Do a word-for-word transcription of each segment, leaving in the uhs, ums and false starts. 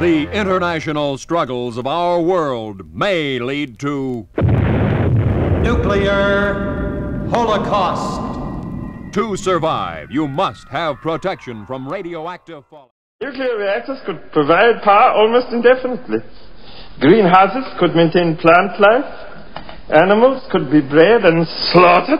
The international struggles of our world may lead to nuclear holocaust. To survive, you must have protection from radioactive fallout. Nuclear reactors could provide power almost indefinitely. Greenhouses could maintain plant life. Animals could be bred and slaughtered.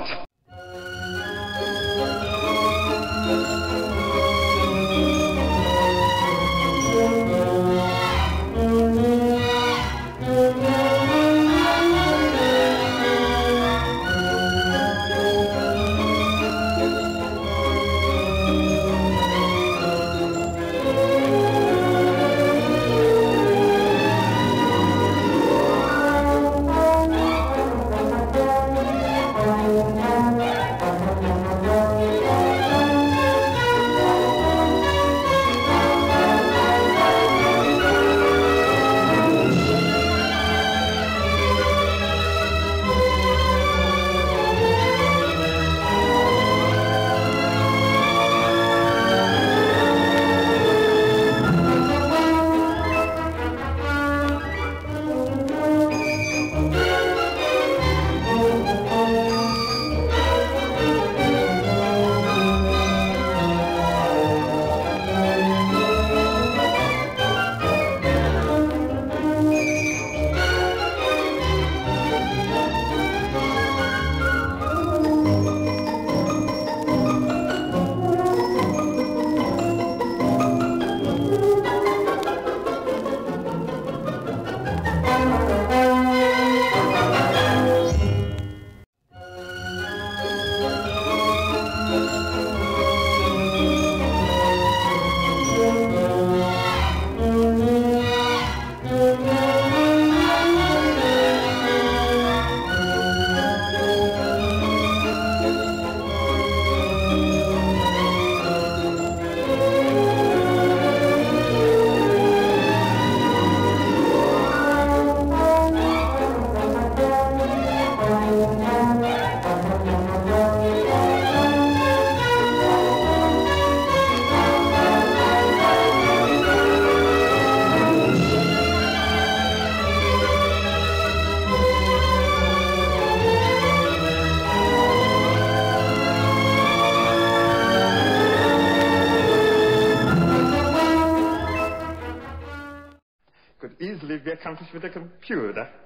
Could easily be accomplished with a computer.